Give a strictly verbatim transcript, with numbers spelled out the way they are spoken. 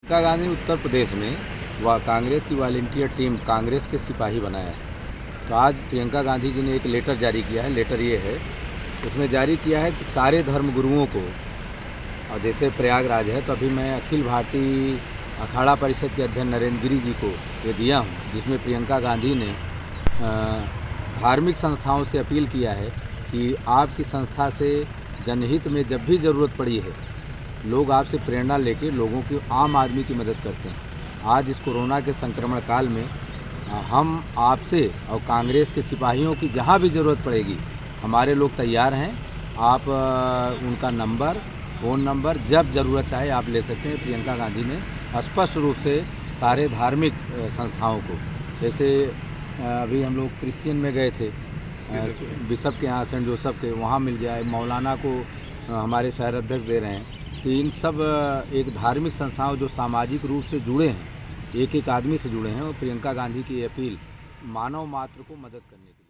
प्रियंका गांधी उत्तर प्रदेश में वह कांग्रेस की वॉलंटियर टीम कांग्रेस के सिपाही बनाया है। तो आज प्रियंका गांधी जी ने एक लेटर जारी किया है। लेटर ये है, उसमें जारी किया है कि सारे धर्म गुरुओं को, और जैसे प्रयागराज है तो अभी मैं अखिल भारतीय अखाड़ा परिषद के अध्यक्ष नरेंद्र गिरी जी को ये दिया हूँ, जिसमें प्रियंका गांधी ने धार्मिक संस्थाओं से अपील किया है कि आपकी संस्था से जनहित में जब भी ज़रूरत पड़ी है, लोग आपसे प्रेरणा लेकर लोगों की, आम आदमी की मदद करते हैं। आज इस कोरोना के संक्रमण काल में हम आपसे और कांग्रेस के सिपाहियों की जहां भी ज़रूरत पड़ेगी, हमारे लोग तैयार हैं। आप उनका नंबर, फ़ोन नंबर जब ज़रूरत चाहे आप ले सकते हैं। प्रियंका गांधी ने स्पष्ट रूप से सारे धार्मिक संस्थाओं को, जैसे अभी हम लोग क्रिश्चियन में गए थे, बिशप के यहाँ, सेंट जोसेफ के, वहाँ मिल गया है। मौलाना को हमारे शहर अध्यक्ष दे रहे हैं। तो इन सब एक धार्मिक संस्थाओं जो सामाजिक रूप से जुड़े हैं, एक एक आदमी से जुड़े हैं, और प्रियंका गांधी की अपील मानव मात्र को मदद करने की।